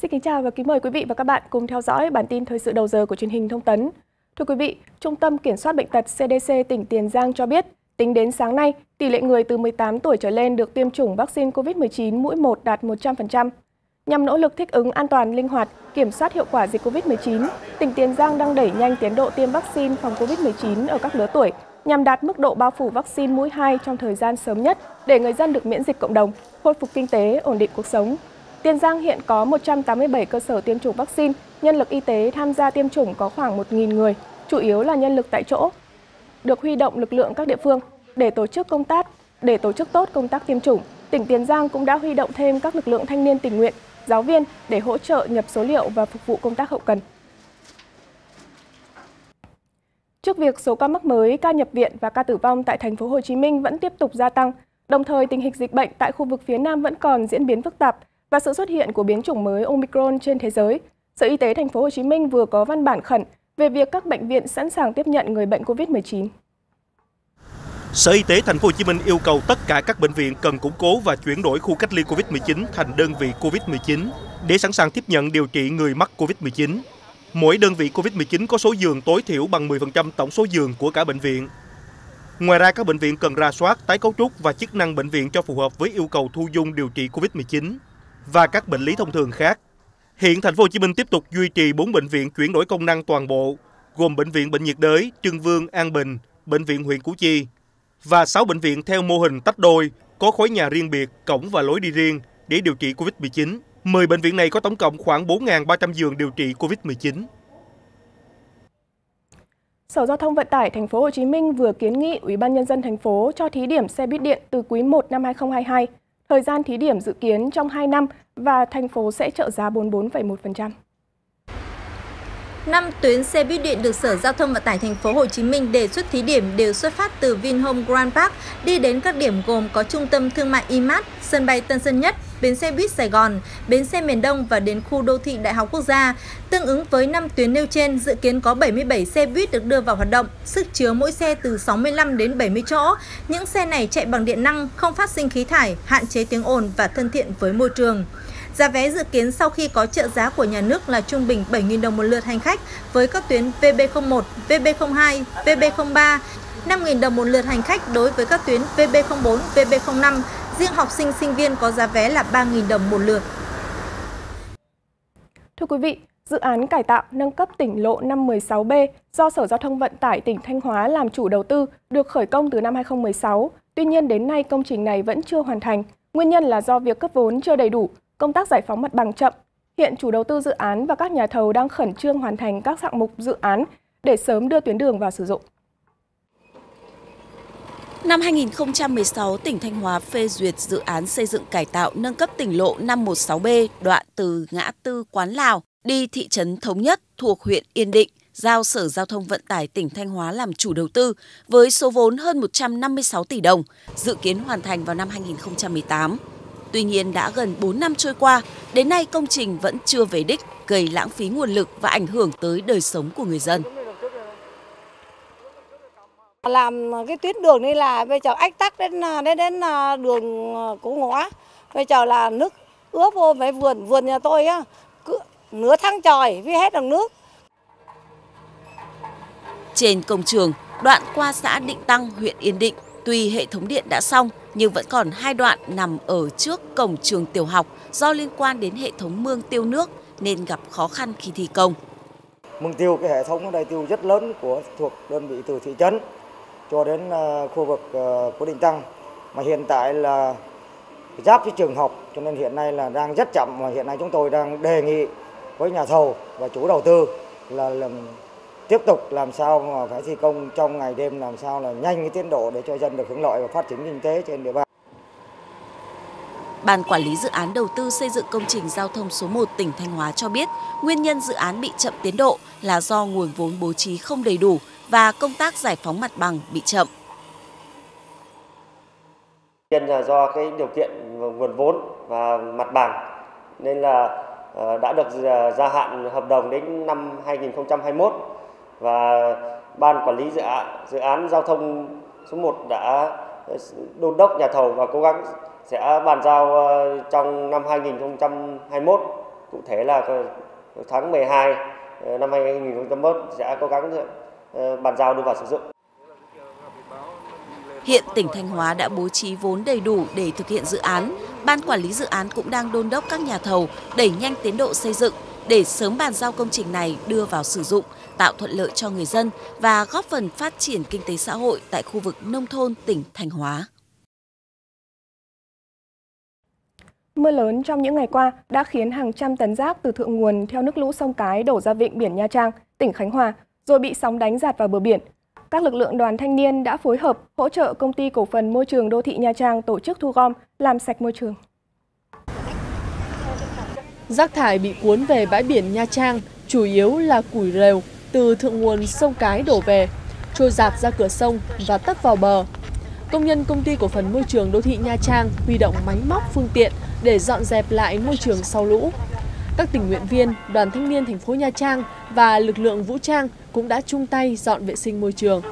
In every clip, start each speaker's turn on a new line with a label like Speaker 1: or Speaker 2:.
Speaker 1: Xin kính chào và kính mời quý vị và các bạn cùng theo dõi bản tin thời sự đầu giờ của truyền hình Thông tấn. Thưa quý vị, Trung tâm Kiểm soát Bệnh tật CDC tỉnh Tiền Giang cho biết, tính đến sáng nay, tỷ lệ người từ 18 tuổi trở lên được tiêm chủng vaccine COVID-19 mũi 1 đạt 100%. Nhằm nỗ lực thích ứng an toàn, linh hoạt, kiểm soát hiệu quả dịch COVID-19, tỉnh Tiền Giang đang đẩy nhanh tiến độ tiêm vaccine phòng COVID-19 ở các lứa tuổi, nhằm đạt mức độ bao phủ vaccine mũi 2 trong thời gian sớm nhất để người dân được miễn dịch cộng đồng, khôi phục kinh tế, ổn định cuộc sống. Tiền Giang hiện có 187 cơ sở tiêm chủng vaccine, nhân lực y tế tham gia tiêm chủng có khoảng 1.000 người, chủ yếu là nhân lực tại chỗ. Được huy động lực lượng các địa phương để tổ chức tốt công tác tiêm chủng, tỉnh Tiền Giang cũng đã huy động thêm các lực lượng thanh niên tình nguyện, giáo viên để hỗ trợ nhập số liệu và phục vụ công tác hậu cần. Trước việc số ca mắc mới, ca nhập viện và ca tử vong tại thành phố Hồ Chí Minh vẫn tiếp tục gia tăng, đồng thời tình hình dịch bệnh tại khu vực phía Nam vẫn còn diễn biến phức tạp và sự xuất hiện của biến chủng mới Omicron trên thế giới, Sở Y tế thành phố Hồ Chí Minh vừa có văn bản khẩn về việc các bệnh viện sẵn sàng tiếp nhận người bệnh COVID-19.
Speaker 2: Sở Y tế thành phố Hồ Chí Minh yêu cầu tất cả các bệnh viện cần củng cố và chuyển đổi khu cách ly COVID-19 thành đơn vị COVID-19 để sẵn sàng tiếp nhận điều trị người mắc COVID-19. Mỗi đơn vị COVID-19 có số giường tối thiểu bằng 10% tổng số giường của cả bệnh viện. Ngoài ra, các bệnh viện cần rà soát, tái cấu trúc và chức năng bệnh viện cho phù hợp với yêu cầu thu dung điều trị COVID-19 và các bệnh lý thông thường khác. Hiện thành phố Hồ Chí Minh tiếp tục duy trì 4 bệnh viện chuyển đổi công năng toàn bộ, gồm bệnh viện Bệnh nhiệt đới, Trưng Vương, An Bình, bệnh viện huyện Củ Chi và 6 bệnh viện theo mô hình tách đôi, có khối nhà riêng biệt, cổng và lối đi riêng để điều trị COVID-19. 10 bệnh viện này có tổng cộng khoảng 4.300 giường điều trị COVID-19.
Speaker 1: Sở Giao thông Vận tải thành phố Hồ Chí Minh vừa kiến nghị Ủy ban nhân dân thành phố cho thí điểm xe buýt điện từ quý 1 năm 2022. Thời gian thí điểm dự kiến trong 2 năm và thành phố sẽ trợ giá 44,1%.
Speaker 3: 5 tuyến xe buýt điện được Sở Giao thông Vận tải thành phố Hồ Chí Minh đề xuất thí điểm đều xuất phát từ Vinhome Grand Park, đi đến các điểm gồm có trung tâm thương mại IMART, sân bay Tân Sơn Nhất, bến xe buýt Sài Gòn, bến xe miền Đông và đến khu đô thị Đại học Quốc gia. Tương ứng với 5 tuyến nêu trên, dự kiến có 77 xe buýt được đưa vào hoạt động, sức chứa mỗi xe từ 65 đến 70 chỗ. Những xe này chạy bằng điện năng, không phát sinh khí thải, hạn chế tiếng ồn và thân thiện với môi trường. Giá vé dự kiến sau khi có trợ giá của nhà nước là trung bình 7.000 đồng một lượt hành khách với các tuyến VB01, VB02, VB03, 5.000 đồng một lượt hành khách đối với các tuyến VB04, VB05. Riêng học sinh, sinh viên có giá vé là 3.000 đồng một lượt.
Speaker 1: Thưa quý vị, dự án cải tạo nâng cấp tỉnh lộ 516B do Sở Giao thông Vận tải tỉnh Thanh Hóa làm chủ đầu tư được khởi công từ năm 2016. Tuy nhiên đến nay công trình này vẫn chưa hoàn thành. Nguyên nhân là do việc cấp vốn chưa đầy đủ, công tác giải phóng mặt bằng chậm. Hiện chủ đầu tư dự án và các nhà thầu đang khẩn trương hoàn thành các hạng mục dự án để sớm đưa tuyến đường vào sử dụng.
Speaker 4: Năm 2016, tỉnh Thanh Hóa phê duyệt dự án xây dựng cải tạo nâng cấp tỉnh lộ 516B đoạn từ ngã tư Quán Lào đi thị trấn Thống Nhất thuộc huyện Yên Định, giao Sở Giao thông Vận tải tỉnh Thanh Hóa làm chủ đầu tư với số vốn hơn 156 tỷ đồng, dự kiến hoàn thành vào năm 2018. Tuy nhiên đã gần 4 năm trôi qua, đến nay công trình vẫn chưa về đích, gây lãng phí nguồn lực và ảnh hưởng tới đời sống của người dân.
Speaker 5: Làm cái tuyến đường này là bây giờ ách tắc đến đường Cổ Ngõ. Bây giờ là nước ướt vô mấy vườn nhà tôi á, cứ nửa tháng trời vì hết được nước.
Speaker 4: Trên công trường, đoạn qua xã Định Tăng, huyện Yên Định, tuy hệ thống điện đã xong nhưng vẫn còn 2 đoạn nằm ở trước cổng trường tiểu học do liên quan đến hệ thống mương tiêu nước nên gặp khó khăn khi thi công.
Speaker 6: Mương tiêu, cái hệ thống ở đây tiêu rất lớn thuộc đơn vị từ thị trấn cho đến khu vực của Định Tăng, mà hiện tại là giáp với trường học cho nên hiện nay là đang rất chậm, và hiện nay chúng tôi đang đề nghị với nhà thầu và chủ đầu tư là tiếp tục làm sao mà phải thi công trong ngày đêm, làm sao là nhanh cái tiến độ để cho dân được hưởng lợi và phát triển kinh tế trên địa bàn.
Speaker 4: Ban quản lý dự án đầu tư xây dựng công trình giao thông số 1 tỉnh Thanh Hóa cho biết, nguyên nhân dự án bị chậm tiến độ là do nguồn vốn bố trí không đầy đủ và công tác giải phóng mặt bằng bị chậm.
Speaker 7: Nguyên là do cái điều kiện nguồn vốn và mặt bằng nên là đã được gia hạn hợp đồng đến năm 2021 và Ban quản lý dự án giao thông số 1 đã đôn đốc nhà thầu và cố gắng sẽ bàn giao trong năm 2021 Cụ thể là tháng 12 năm 2021 sẽ cố gắng bàn giao đưa vào sử dụng.
Speaker 4: Hiện tỉnh Thanh Hóa đã bố trí vốn đầy đủ để thực hiện dự án. Ban quản lý dự án cũng đang đôn đốc các nhà thầu đẩy nhanh tiến độ xây dựng để sớm bàn giao công trình này đưa vào sử dụng, tạo thuận lợi cho người dân và góp phần phát triển kinh tế xã hội tại khu vực nông thôn tỉnh Thanh Hóa.
Speaker 1: Mưa lớn trong những ngày qua đã khiến hàng trăm tấn rác từ thượng nguồn theo nước lũ sông Cái đổ ra vịnh biển Nha Trang, tỉnh Khánh Hòa, rồi bị sóng đánh dạt vào bờ biển. Các lực lượng đoàn thanh niên đã phối hợp hỗ trợ Công ty Cổ phần Môi trường Đô thị Nha Trang tổ chức thu gom, làm sạch môi trường.
Speaker 8: Rác thải bị cuốn về bãi biển Nha Trang chủ yếu là củi rêu từ thượng nguồn sông Cái đổ về, trôi dạt ra cửa sông và tấp vào bờ. Công nhân Công ty Cổ phần Môi trường Đô thị Nha Trang huy động máy móc phương tiện để dọn dẹp lại môi trường sau lũ. Các tình nguyện viên, đoàn thanh niên thành phố Nha Trang và lực lượng vũ trang cũng đã chung tay dọn vệ sinh môi trường.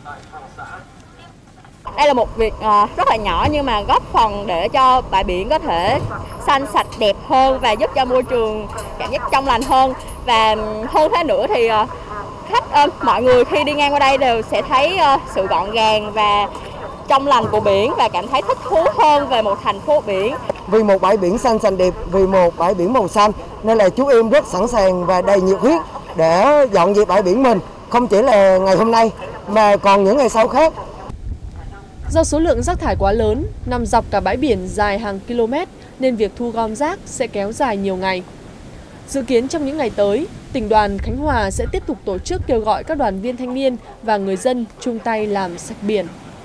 Speaker 9: Đây là một việc rất là nhỏ nhưng mà góp phần để cho bãi biển có thể xanh sạch đẹp hơn và giúp cho môi trường cảm giác trong lành hơn. Và hơn thế nữa thì mọi người khi đi ngang qua đây đều sẽ thấy sự gọn gàng và trong lành của biển và cảm thấy thích thú hơn về một thành phố biển.
Speaker 6: Vì một bãi biển xanh sạch đẹp, vì một bãi biển màu xanh nên là chú em rất sẵn sàng và đầy nhiệt huyết để dọn dẹp bãi biển mình, không chỉ là ngày hôm nay mà còn những ngày sau khác.
Speaker 8: Do số lượng rác thải quá lớn, nằm dọc cả bãi biển dài hàng km nên việc thu gom rác sẽ kéo dài nhiều ngày. Dự kiến trong những ngày tới, tỉnh đoàn Khánh Hòa sẽ tiếp tục tổ chức kêu gọi các đoàn viên thanh niên và người dân chung tay làm sạch biển.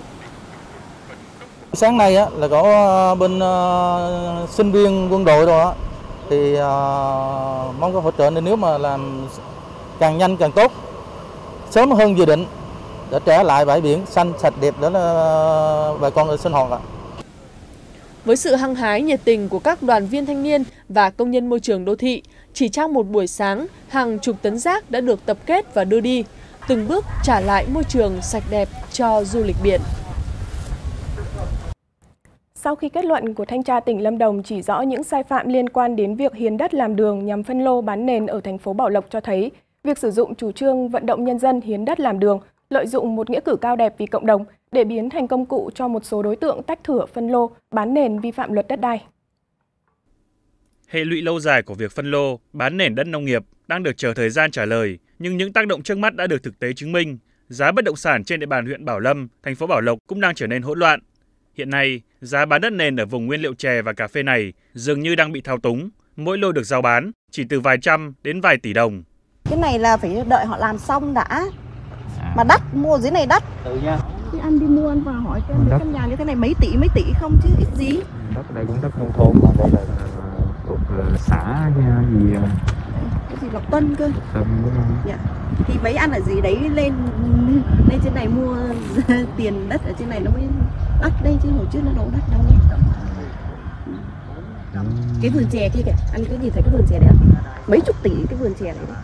Speaker 10: Sáng nay là có bên sinh viên quân đội rồi thì mong có hỗ trợ, nên nếu mà làm càng nhanh càng tốt, sớm hơn dự định để trở lại bãi biển xanh sạch đẹp để bà con sinh hoạt.
Speaker 8: Với sự hăng hái nhiệt tình của các đoàn viên thanh niên và công nhân môi trường đô thị, chỉ trong một buổi sáng, hàng chục tấn rác đã được tập kết và đưa đi, từng bước trả lại môi trường sạch đẹp cho du lịch biển.
Speaker 1: Sau khi kết luận của Thanh tra tỉnh Lâm Đồng chỉ rõ những sai phạm liên quan đến việc hiến đất làm đường nhằm phân lô bán nền ở thành phố Bảo Lộc cho thấy, việc sử dụng chủ trương vận động nhân dân hiến đất làm đường, lợi dụng một nghĩa cử cao đẹp vì cộng đồng để biến thành công cụ cho một số đối tượng tách thửa phân lô, bán nền vi phạm luật đất đai.
Speaker 2: Hệ lụy lâu dài của việc phân lô, bán nền đất nông nghiệp đang được chờ thời gian trả lời, nhưng những tác động trước mắt đã được thực tế chứng minh. Giá bất động sản trên địa bàn huyện Bảo Lâm, thành phố Bảo Lộc cũng đang trở nên hỗn loạn. Hiện nay, giá bán đất nền ở vùng nguyên liệu chè và cà phê này dường như đang bị thao túng. Mỗi lô được rao bán chỉ từ vài trăm đến vài tỷ đồng.
Speaker 11: Cái này là phải đợi họ làm xong đã. Mà đắt, mua dưới này đắt. Thì ăn đi mua, ăn vào hỏi căn nhà như thế này mấy tỷ không chứ ít gì.
Speaker 12: Đất đây cũng đất nông thôn, mà đây là thuộc xã gì?
Speaker 11: Cái gì Lộc Tân cơ.
Speaker 12: Tân đúng không?
Speaker 11: Dạ. Thì mấy ăn ở gì đấy lên trên này mua tiền đất ở trên này nó mới đắt đây chứ hồi trước nó đâu đắt đâu. Cái vườn chè kia kìa, anh có nhìn thấy cái vườn chè đấy không? Mấy chục tỷ cái vườn chè này đấy.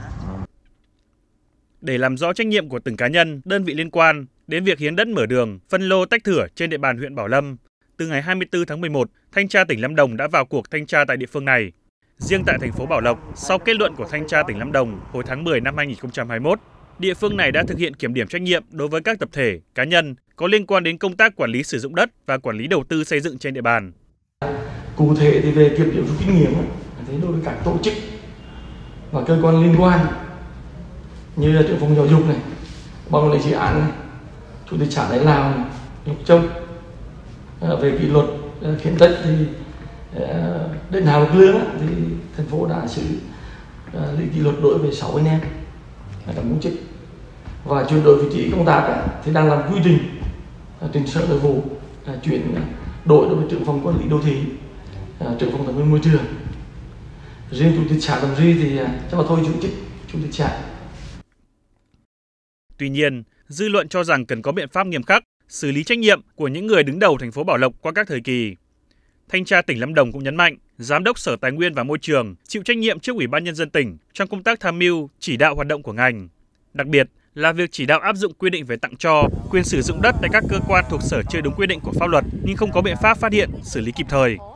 Speaker 2: Để làm rõ trách nhiệm của từng cá nhân, đơn vị liên quan đến việc hiến đất mở đường, phân lô tách thửa trên địa bàn huyện Bảo Lâm, từ ngày 24 tháng 11, Thanh tra tỉnh Lâm Đồng đã vào cuộc thanh tra tại địa phương này. Riêng tại thành phố Bảo Lộc, sau kết luận của Thanh tra tỉnh Lâm Đồng hồi tháng 10 năm 2021, địa phương này đã thực hiện kiểm điểm trách nhiệm đối với các tập thể, cá nhân có liên quan đến công tác quản lý sử dụng đất và quản lý đầu tư xây dựng trên địa bàn.
Speaker 13: Cụ thể thì về kiểm điểm rút kinh nghiệm, thế đối với các tổ chức và cơ quan liên quan như là trưởng phòng giáo dục này, ban quản lý dự án này, chủ tịch xã Đại Lào này, Lục Châu, về kỷ luật khiển trách thì đến nào lực lượng thì thành phố đã xử lý kỷ luật đối với 6 anh em là các công chức, và chuyển đổi vị trí công tác thì đang làm quy trình trên sở nội vụ, chuyển đổi đối với trưởng phòng quản lý đô thị, trưởng phòng tài nguyên môi trường. Riêng chủ tịch xã Đồng Ri thì chắc là thôi giữ chức chủ tịch xã.
Speaker 2: Tuy nhiên, dư luận cho rằng cần có biện pháp nghiêm khắc, xử lý trách nhiệm của những người đứng đầu thành phố Bảo Lộc qua các thời kỳ. Thanh tra tỉnh Lâm Đồng cũng nhấn mạnh, Giám đốc Sở Tài nguyên và Môi trường chịu trách nhiệm trước Ủy ban Nhân dân tỉnh trong công tác tham mưu, chỉ đạo hoạt động của ngành. Đặc biệt là việc chỉ đạo áp dụng quy định về tặng cho, quyền sử dụng đất tại các cơ quan thuộc sở chưa đúng quy định của pháp luật nhưng không có biện pháp phát hiện, xử lý kịp thời.